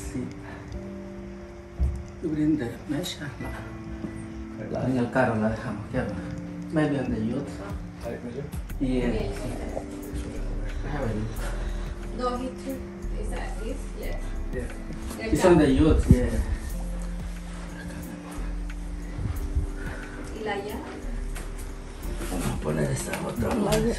Sí. Bring the mesh. En el carro la dejamos, ¿qué hago? Maybe on the youth. Yeah. No, he took. Is that this? Yeah. Yeah. It's on the youth, yeah. ¿Y la llave? Vamos a poner esta otra.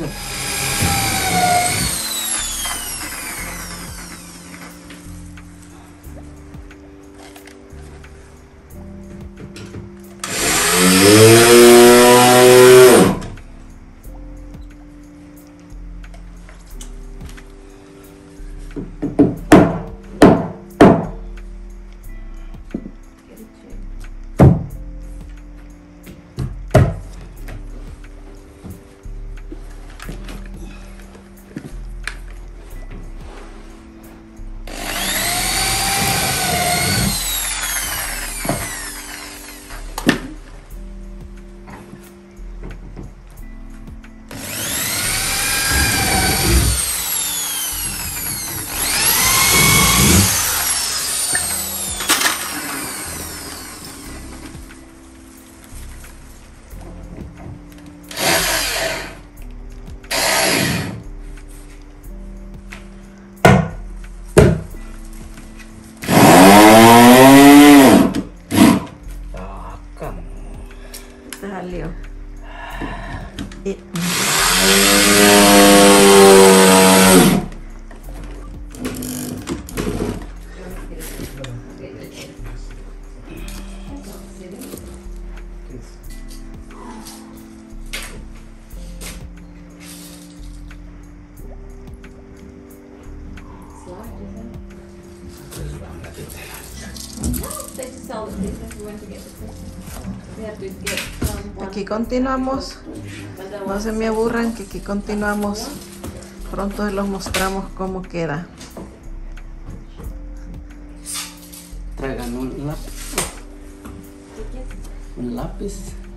Salió. Aquí continuamos. No se me aburran que aquí continuamos. Pronto les mostramos cómo queda. Traigan un lápiz. Un lápiz.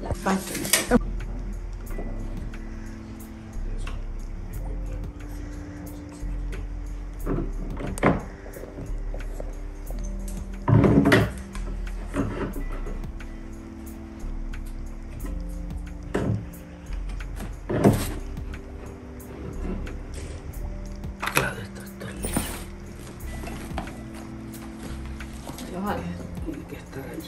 Tiene que estar ahí.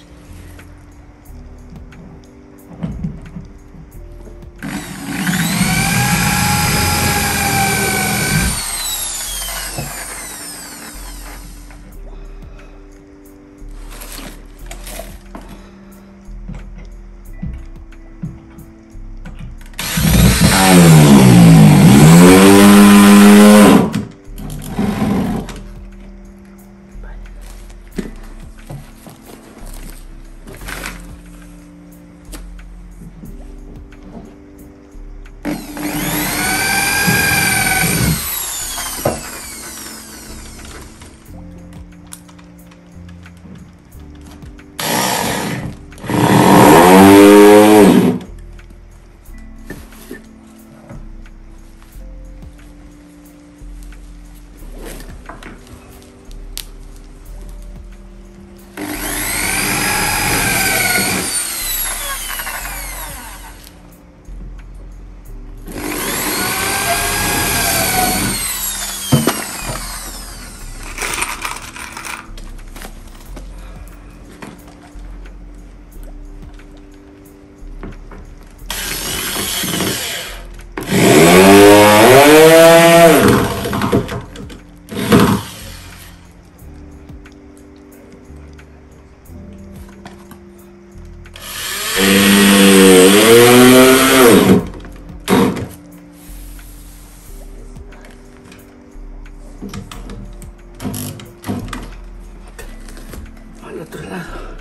Al otro lado.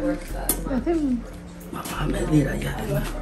Vamos a medir allá de nuevo.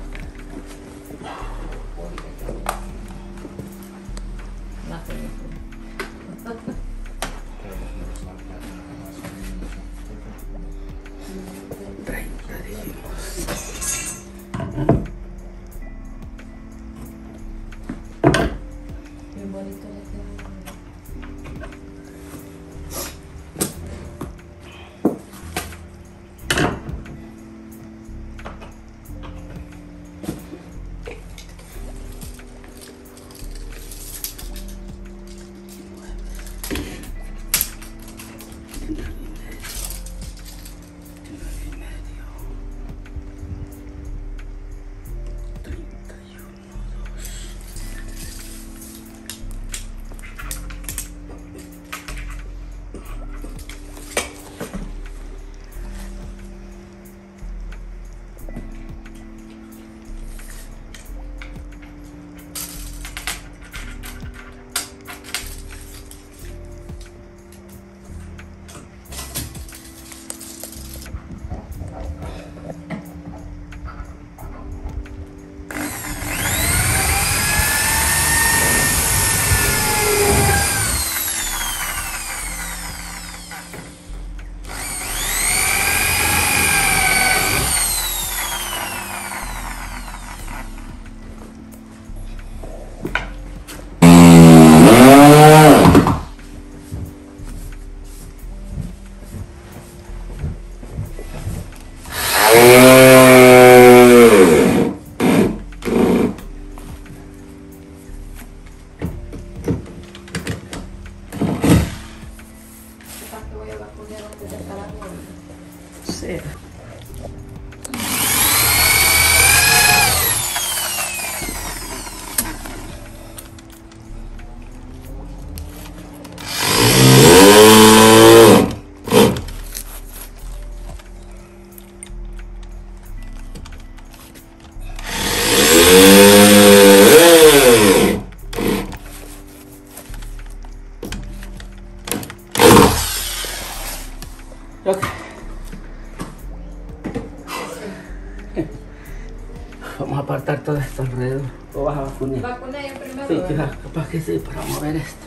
Vamos a apartar todo esto alrededor. ¿O vas a vacunar? Vacuna yo primero. Sí, ¿verdad? capaz que sí, para mover esto.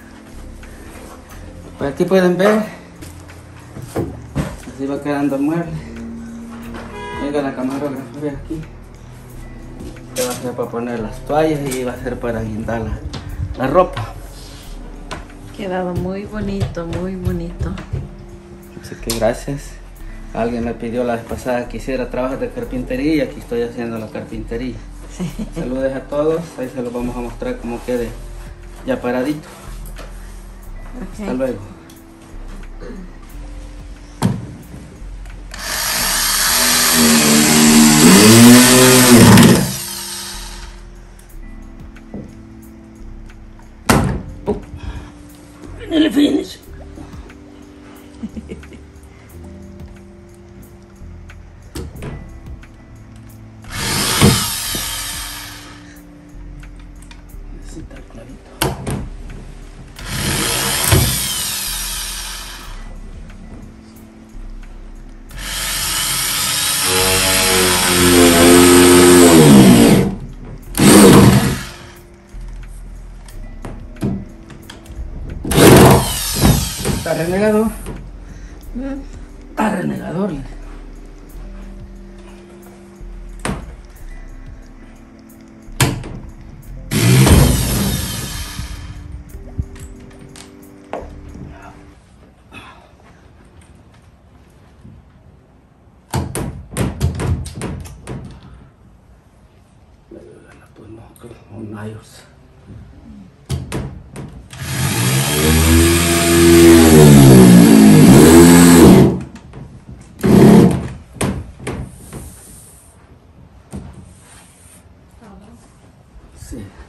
Pues aquí pueden ver. Así va quedando el mueble. Venga la camarógrafa, ve aquí. Este va a ser para poner las toallas y va a ser para guindar la ropa. Quedado muy bonito, muy bonito. Así que gracias. Alguien me pidió la vez pasada que hiciera trabajos de carpintería y aquí estoy haciendo la carpintería. Sí. Saludos a todos. Ahí se los vamos a mostrar cómo quede ya paradito. Hasta Ok. luego. Nearly finished. Necesita el clavito. ¿Está renegado? Está renegador. La podemos con Niles. Sí.